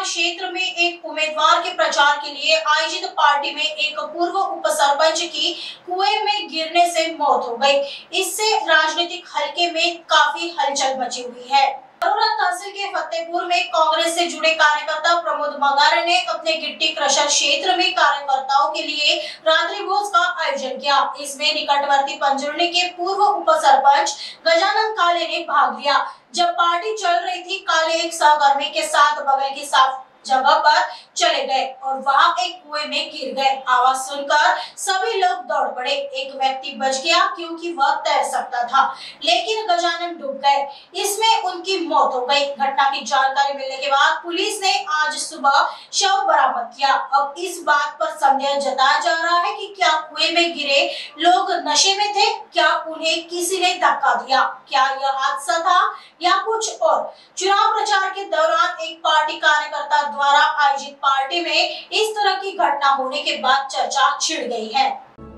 क्षेत्र में एक उम्मीदवार के प्रचार के लिए आयोजित पार्टी में एक पूर्व उप सरपंच की कुएं में गिरने से मौत हो गई। इससे राजनीतिक हलके में काफी हलचल मची हुई है। बरौरा तहसील के फतेहपुर में कांग्रेस से जुड़े कार्यकर्ता प्रमोद मगारे ने अपने गिट्टी क्रशर क्षेत्र में कार्यकर्ताओं के लिए रात्रि भोज का आयोजन किया। इसमें निकटवर्ती पंजुर्णी के पूर्व उप सरपंच गजानन काले ने भाग लिया। जब पार्टी चल रही थी, काले एक सहकर्मी के साथ बगल की साफ जगह पर चले गए और वहां एक कुएं में गिर गए। आवाज सुनकर सभी लोग दौड़ पड़े। एक व्यक्ति बच गया क्योंकि वह तैर सकता था, लेकिन गजानन डूब गए। इसमें उनकी मौत हो गई। घटना की जानकारी मिलने के बाद पुलिस ने आज सुबह शव बरामद किया। अब इस बात पर संदेह जताया जा रहा है कि क्या कुएं में गिरे लोग नशे में थे, क्या उन्हें किसी ने धक्का दिया, क्या यह हादसा था या कुछ और। चुनाव प्रचार के दौरान एक पार्टी कार्यकर्ता द्वारा आयोजित पार्टी में इस तरह की घटना होने के बाद चर्चा छिड़ गई है।